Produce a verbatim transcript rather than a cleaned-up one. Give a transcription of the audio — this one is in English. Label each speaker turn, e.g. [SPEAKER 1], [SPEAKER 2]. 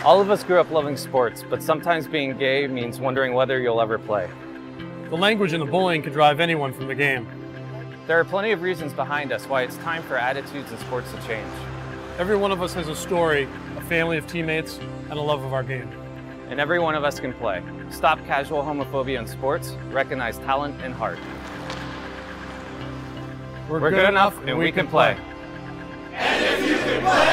[SPEAKER 1] All of us grew up loving sports, but sometimes being gay means wondering whether you'll ever play.
[SPEAKER 2] The language and the bullying could drive anyone from the game.
[SPEAKER 1] There are plenty of reasons behind us why it's time for attitudes in sports to change.
[SPEAKER 2] Every one of us has a story, a family of teammates, and a love of our game.
[SPEAKER 1] And every one of us can play. Stop casual homophobia in sports, recognize talent and heart.
[SPEAKER 2] We're,
[SPEAKER 1] We're good, good enough and we can play.
[SPEAKER 3] And if you can play,